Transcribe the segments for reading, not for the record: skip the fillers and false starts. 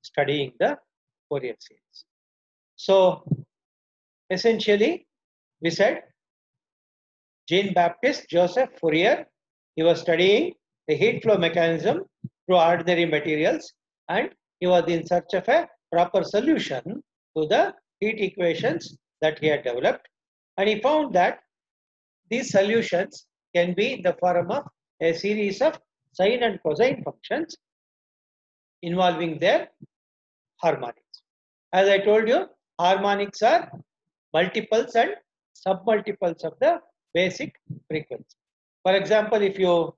studying the Fourier series. So essentially, we said Jean-Baptiste Joseph Fourier, he was studying the heat flow mechanism through ordinary materials, and he was in search of a proper solution to the heat equations that he had developed, and he found that these solutions can be in the form of a series of sine and cosine functions involving their harmonics. As I told you, harmonics are multiples and submultiples of the basic frequency. For example, if you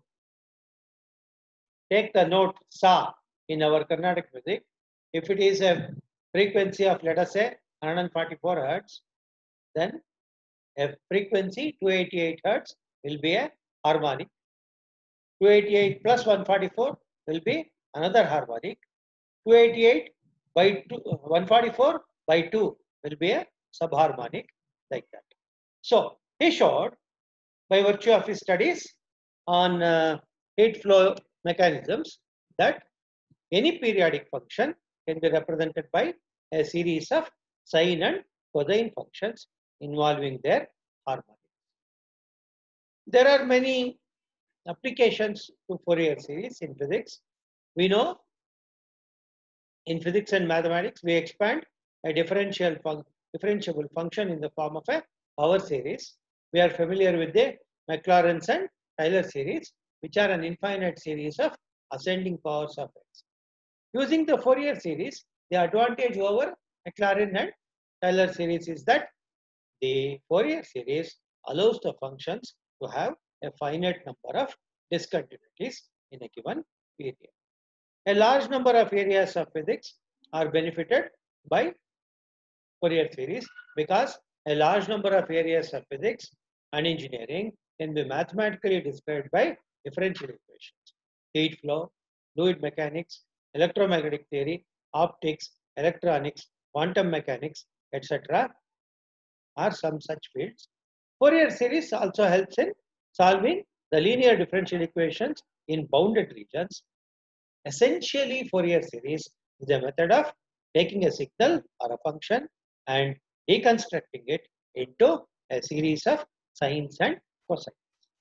take the note sa in our Carnatic music, if it is a frequency of, let us say, 144 Hz, then a frequency 288 Hz will be a harmonic. 288 plus 144 will be another harmonic. 288 by 2, 144 by 2 will be a subharmonic, like that. So he showed, by virtue of his studies on heat flow mechanisms, that any periodic function can be represented by a series of sine and cosine functions involving their harmonics. There are many applications to Fourier series in physics. We know in physics and mathematics, we expand a differentiable function in the form of a power series. We are familiar with the Maclaurin's and Taylor series, which are an infinite series of ascending powers of x. Using the Fourier series, the advantage over Maclaurin and Taylor series is that the Fourier series allows the functions to have a finite number of discontinuities in a given period. A large number of areas of physics are benefited by Fourier series because a large number of areas of physics and engineering can be mathematically described by differential equations. Heat flow, fluid mechanics, electromagnetic theory, optics, electronics, quantum mechanics, etc. are some such fields. Fourier series also helps in solving the linear differential equations in bounded regions. Essentially, Fourier series is a method of taking a signal or a function and deconstructing it into a series of sines and cosines.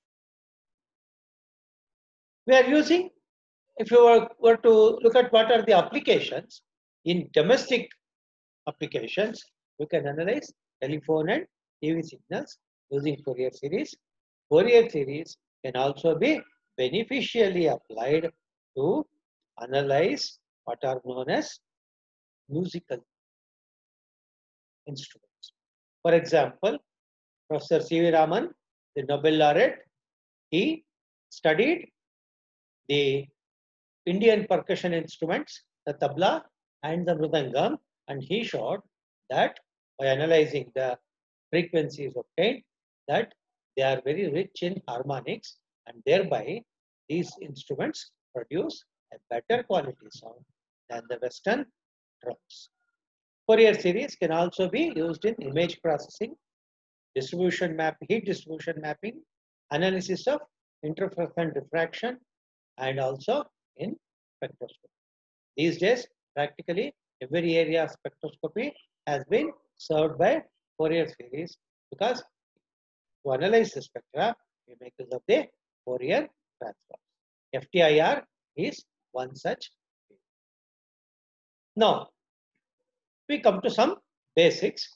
We are using, if you were to look at what are the applications in domestic applications, you can analyze telephone and TV signals using Fourier series. Fourier series can also be beneficially applied to analyze what are known as musical instruments. For example, Professor C.V. Raman, the Nobel laureate, he studied the Indian percussion instruments, the tabla and the mridangam, and he showed that by analyzing the frequencies obtained, that they are very rich in harmonics, and thereby these instruments produce a better quality sound than the Western drums. Fourier series can also be used in image processing, distribution map, heat distribution mapping, analysis of interference and diffraction, and also in spectroscopy. These days, practically every area of spectroscopy has been served by Fourier series because to analyze the spectra, we make use of the Fourier transform. FTIR is one such field. Now, we come to some basics.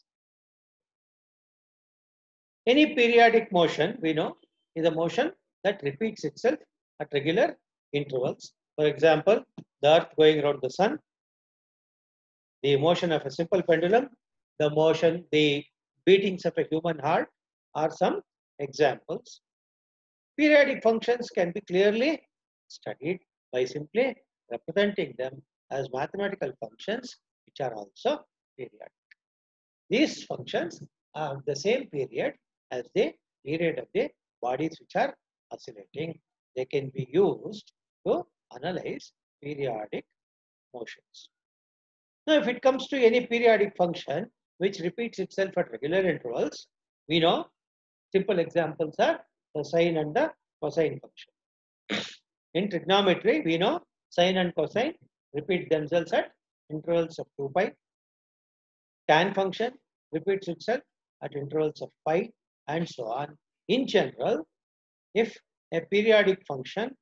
Any periodic motion, we know, is a motion that repeats itself at regular intervals. For example, the Earth going around the Sun, the motion of a simple pendulum, the motion, the beatings of a human heart are some examples. Periodic functions can be clearly studied by simply representing them as mathematical functions which are also periodic. These functions are of the same period as the period of the bodies which are oscillating. They can be used to analyze periodic motions. Now, if it comes to any periodic function which repeats itself at regular intervals, we know simple examples are the sine and the cosine function. In trigonometry, we know sine and cosine repeat themselves at intervals of 2 pi. Tan function repeats itself at intervals of pi and so on. In general, if a periodic function,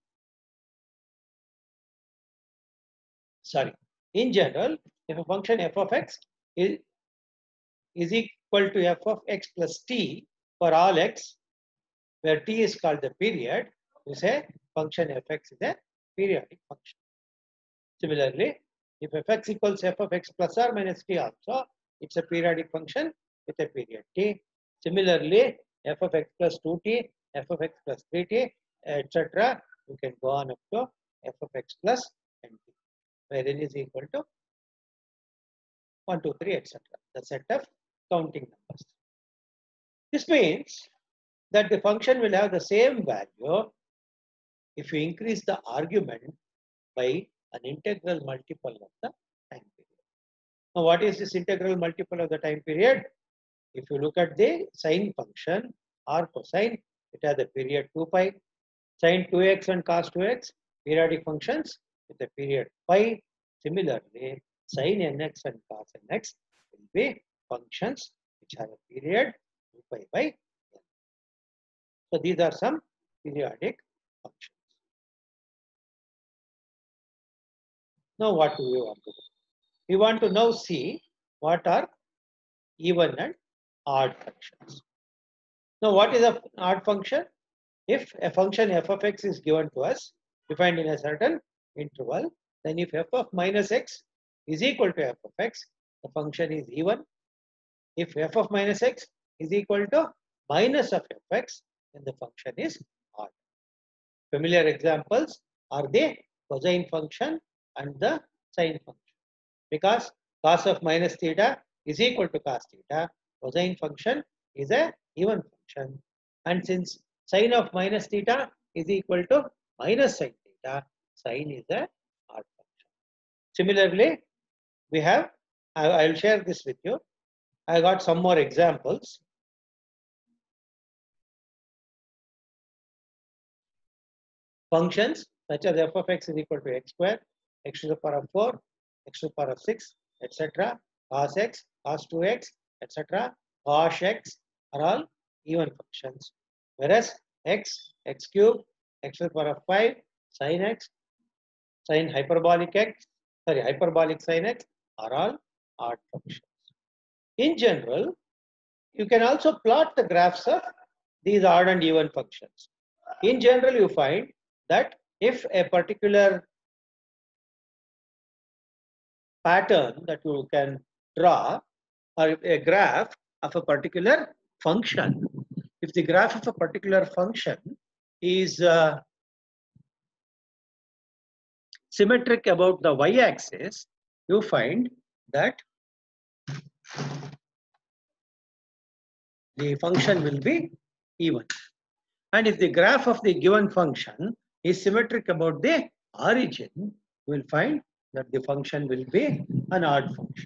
in general, if a function f of x is equal to f of x plus t for all x, where t is called the period, you say function fx is a periodic function. Similarly, if fx equals f of x plus or minus t also, it's a periodic function with a period t. Similarly, f of x plus 2t, f of x plus 3t, etc. You can go on up to f of x plus nt, where n is equal to 1, 2, 3, etc. The set of counting numbers. This means that the function will have the same value if you increase the argument by an integral multiple of the time period. Now, what is this integral multiple of the time period? If you look at the sine function or cosine, it has a period 2 pi. Sine 2x and cos 2x, periodic functions with a period pi. Similarly, sine nx and cos nx will be functions which have a period 2 pi by n. So these are some periodic functions. Now what do we want to do? We want to now see what are even and odd functions. Now what is an odd function? If a function f of x is given to us, defined in a certain interval, then if f of minus x is equal to f of x, the function is even. If f of minus x is equal to minus of fx, then the function is odd. Familiar examples are the cosine function and the sine function. Because cos of minus theta is equal to cos theta, cosine function is a even function. And since sine of minus theta is equal to minus sine theta, sine is a odd function. Similarly, we have, I will share this with you. I got some more examples. Functions such as f of x is equal to x square, x to the power of 4, x to the power of 6, etc. Cos x, cos 2x, etc. Cos x are all even functions. Whereas x, x cube, x to the power of 5, sin x, sin hyperbolic x, hyperbolic sin x are all odd functions. In general, you can also plot the graphs of these odd and even functions. In general, you find that if a particular pattern that you can draw or a graph of a particular function, if the graph of a particular function is symmetric about the y-axis, you find that the function will be even. And if the graph of the given function is symmetric about the origin, you will find that the function will be an odd function.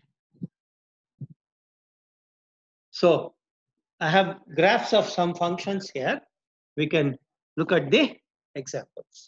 So I have graphs of some functions here. We can look at the examples.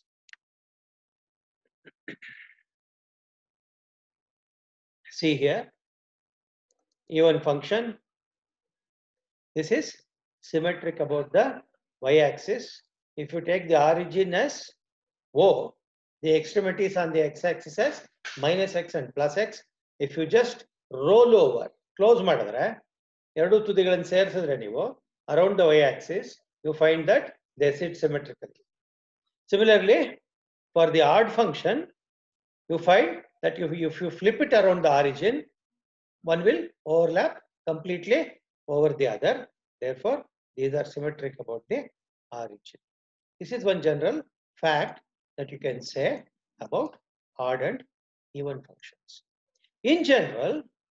See here, even function. This is symmetric about the y-axis. If you take the origin as O, the extremities on the x-axis as minus x and plus x. If you just roll over, close ಮಾಡಿದ್ರೆ ಎರಡು ತುದಿಗಳನ್ನು ಸೇರಿಸಿದ್ರೆ ನೀವು around the y-axis, you find that they sit symmetrically. Similarly, for the odd function, you find that if you flip it around the origin, one will overlap completely over the other. Therefore, these are symmetric about the origin. This is one general fact that you can say about odd and even functions. In general,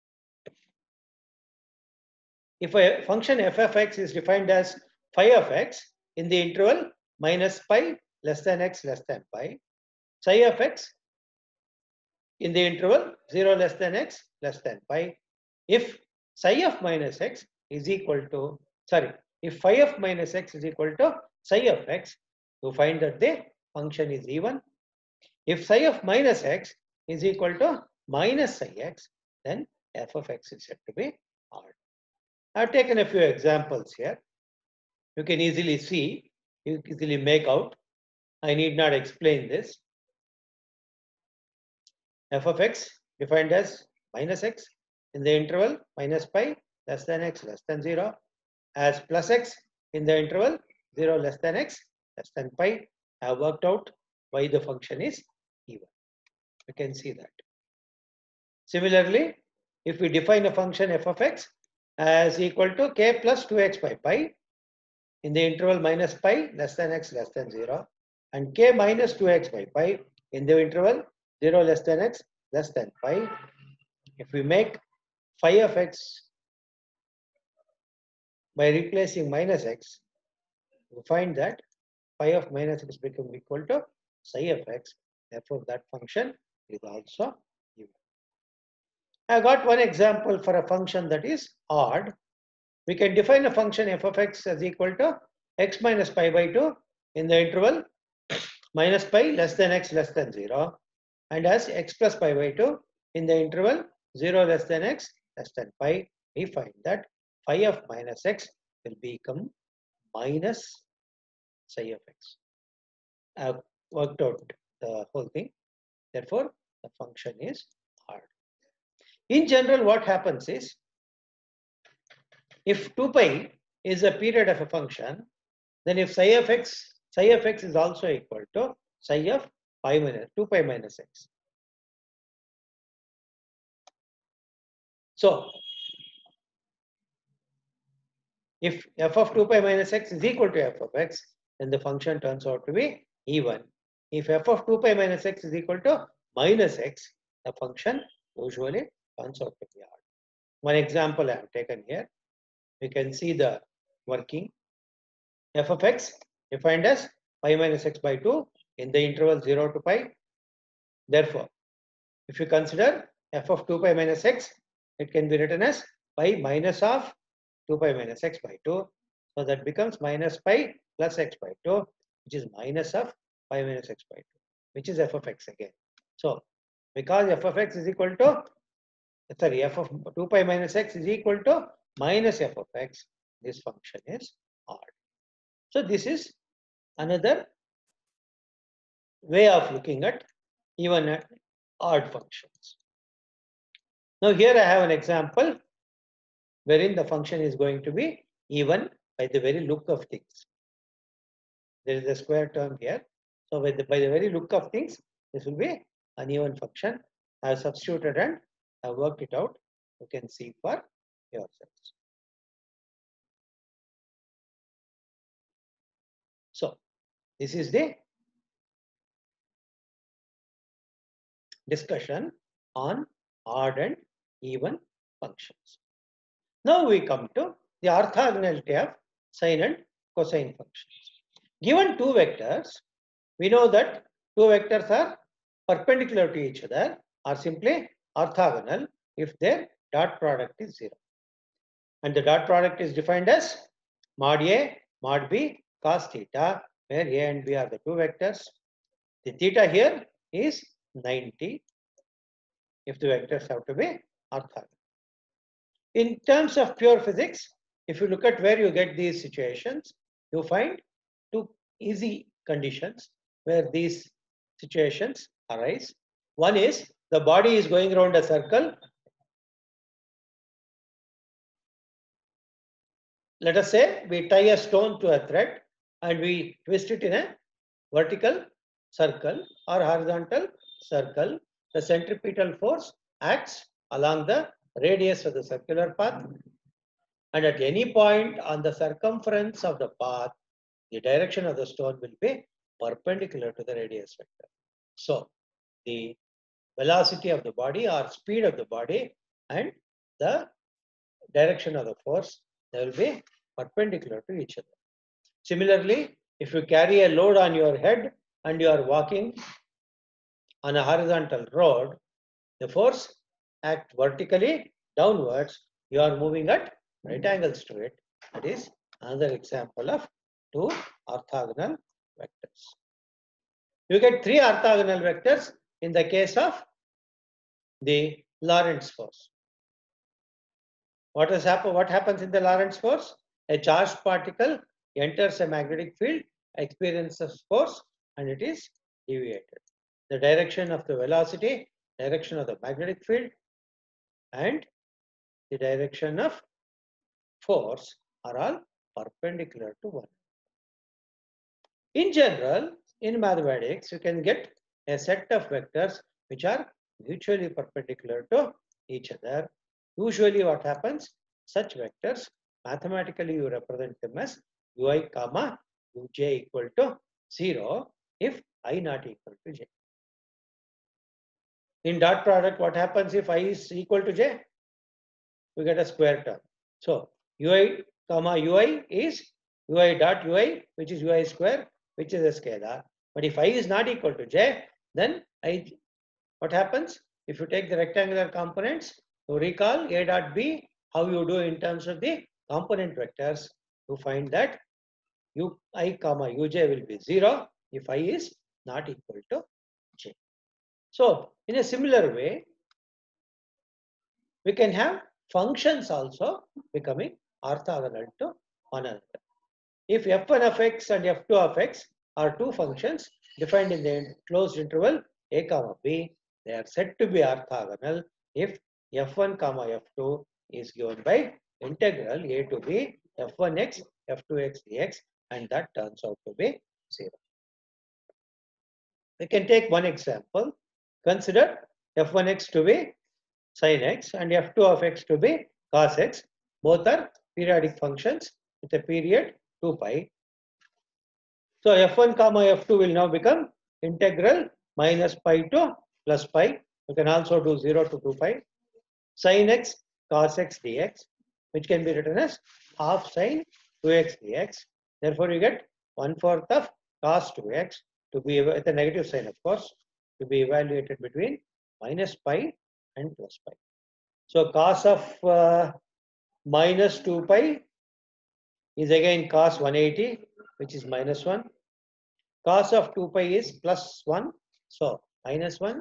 if a function f of x is defined as phi of x in the interval minus pi less than x less than pi, psi of x in the interval 0 less than x less than pi, if psi of minus x is equal to, if phi of minus x is equal to psi of x, you find that the function is even. If psi of minus x is equal to minus psi x, then f of x is said to be odd. I have taken a few examples here. You can easily see, you can easily make out. I need not explain this. F of x defined as minus x in the interval minus pi less than x less than 0, as plus x in the interval 0 less than x less than pi. I have worked out why the function is even. You can see that. Similarly, if we define a function f of x as equal to k plus 2x by pi in the interval minus pi less than x less than 0 and k minus 2x by pi in the interval 0 less than x less than pi, if we make phi of x by replacing minus x, we find that phi of minus x becomes equal to psi of x. Therefore, that function is also even. I got one example for a function that is odd. We can define a function f of x as equal to x minus pi by 2 in the interval minus pi less than x less than 0 and as x plus pi by 2 in the interval 0 less than x less than pi. We find that phi of minus x will become minus psi of x. I have worked out the whole thing. Therefore, the function is odd. In general, what happens is, if 2 pi is a period of a function, then if psi of x is also equal to psi of pi minus 2 pi minus x. So, if f of 2 pi minus x is equal to f of x, then the function turns out to be even. If f of 2 pi minus x is equal to minus x, the function usually turns out to be odd. One example I have taken here. We can see the working. F of x defined as pi minus x by 2 in the interval 0 to pi. Therefore, if you consider f of 2 pi minus x, it can be written as pi minus of 2 pi minus x by 2. So that becomes minus pi plus x by 2, which is minus of pi minus x by 2, which is f of x again. So because f of x is equal to, sorry, f of 2 pi minus x is equal to minus f of x, this function is odd. So this is another way of looking at even and odd functions. Now here I have an example wherein the function is going to be even by the very look of things. There is a square term here. So by the very look of things, this will be an even function. I have substituted and I have worked it out. You can see for yourselves. So this is the discussion on odd and even functions. Now we come to the orthogonality of sine and cosine functions. Given two vectors, we know that two vectors are perpendicular to each other or simply orthogonal if their dot product is 0. And the dot product is defined as mod A, mod B, cos theta, where A and B are the two vectors. The theta here is 90 if the vectors have to be orthogonal. In terms of pure physics, if you look at where you get these situations, you find two easy conditions where these situations arise. One is the body is going around a circle. Let us say we tie a stone to a thread and we twist it in a vertical circle or horizontal circle. The centripetal force acts along the radius of the circular path, and at any point on the circumference of the path, the direction of the stone will be perpendicular to the radius vector. So the velocity of the body or speed of the body and the direction of the force, they will be perpendicular to each other. Similarly, if you carry a load on your head and you are walking on a horizontal road, the force acts vertically downwards. You are moving at right angles to it. That is another example of two orthogonal vectors. You get three orthogonal vectors in the case of the Lorentz force. What happens in the Lorentz force? A charged particle enters a magnetic field, experiences force, and it is deviated. The direction of the velocity, direction of the magnetic field, and the direction of force are all perpendicular to one. In general, in mathematics, you can get a set of vectors which are mutually perpendicular to each other. Usually what happens, such vectors, mathematically you represent them as ui comma uj equal to 0 if I not equal to j. In dot product, what happens if I is equal to j? We get a square term. So ui comma ui is ui dot ui, which is ui square, which is a scalar. But if I is not equal to j, then what happens? If you take the rectangular components, to recall a dot b, how you do in terms of the component vectors, to find that ui comma uj will be 0 if I is not equal to j. So in a similar way, we can have functions also becoming orthogonal to one another. If f1 of x and f2 of x are two functions defined in the closed interval a comma b, they are said to be orthogonal if f1 comma f2 is given by integral a to b f1x f2x dx, and that turns out to be 0. We can take one example. Consider f1x to be sin x and f2 of x to be cos x. Both are periodic functions with a period 2 pi. So f1 comma f2 will now become integral minus pi to plus pi. You can also do 0 to 2 pi. Sin x cos x dx, which can be written as half sin 2x dx. Therefore, you get 1/4 of cos 2x to be with a negative sign, of course, to be evaluated between minus pi and plus pi. So cos of minus 2 pi is again cos 180, which is minus 1. Cos of 2 pi is plus 1. So minus 1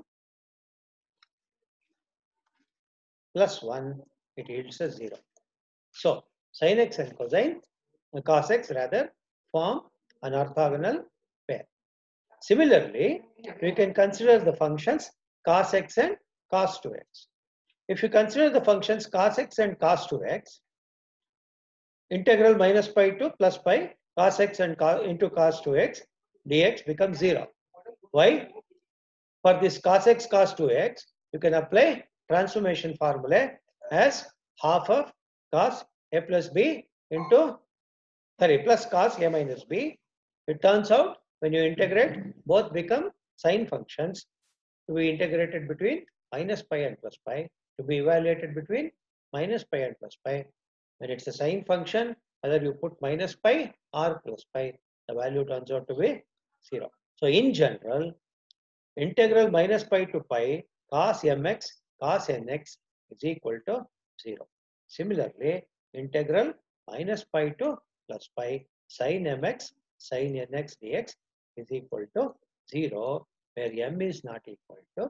plus 1, it yields a 0. So sin x and cos x rather form an orthogonal pair. Similarly, we can consider the functions cos x and cos 2x. If you consider the functions cos x and cos 2x, integral minus pi to plus pi cos x and into cos 2x dx becomes 0. Why? For this cos x cos 2x, you can apply transformation formula as half of cos a plus b into plus cos a minus b. It turns out when you integrate, both become sine functions to be integrated between minus pi and plus pi, to be evaluated between minus pi and plus pi. When it's a sine function, whether you put minus pi or plus pi, the value turns out to be 0. So in general, integral minus pi to pi cos mx cos nx is equal to 0. Similarly, integral minus pi to plus pi sin mx sin nx dx is equal to 0, where m is not equal to n.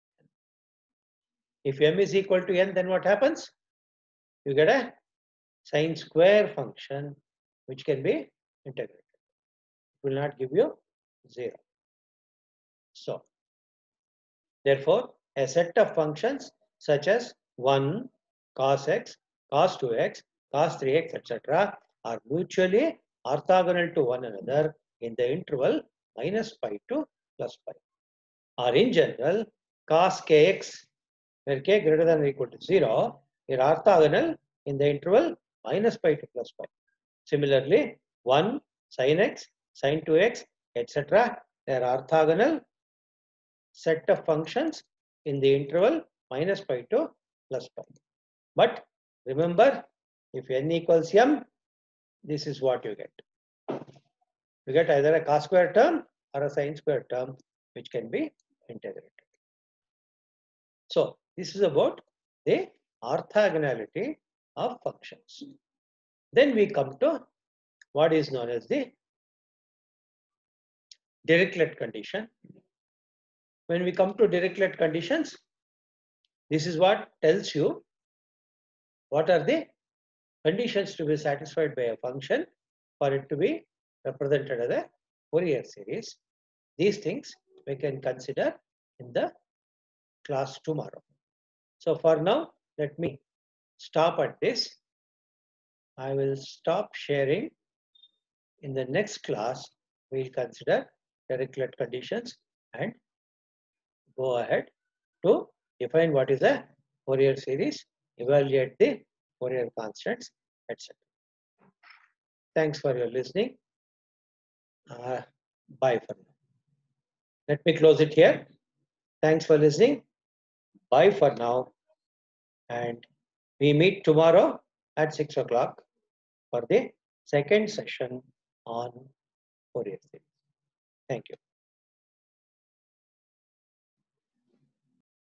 If m is equal to n, then what happens? You get a sine square function which can be integrated. It will not give you 0. So, therefore, a set of functions such as 1, cos x, cos 2x, cos 3x, etc. are mutually orthogonal to one another in the interval minus pi to plus pi. Or in general, cos kx, where k greater than or equal to 0, are orthogonal in the interval minus pi to plus pi. Similarly, 1, sin x, sin 2x, etc. they are orthogonal set of functions in the interval minus pi to plus pi. But remember, if n equals m, this is what you get. You get either a cos square term or a sin square term, which can be integrated. So this is about the orthogonality of functions. Then we come to what is known as the Dirichlet condition. When we come to Dirichlet conditions, This is what tells you what are the conditions to be satisfied by a function for it to be represented as a Fourier series. These things we can consider in the class tomorrow. So for now, let me stop at this. I will stop sharing. In the next class, we'll consider Dirichlet conditions and go ahead to define what is a Fourier series, evaluate the Fourier constants, etc. Thanks for your listening. Bye for now. Let me close it here. Thanks for listening. Bye for now. And we meet tomorrow at 6 o'clock for the second session on Fourier series. Thank you.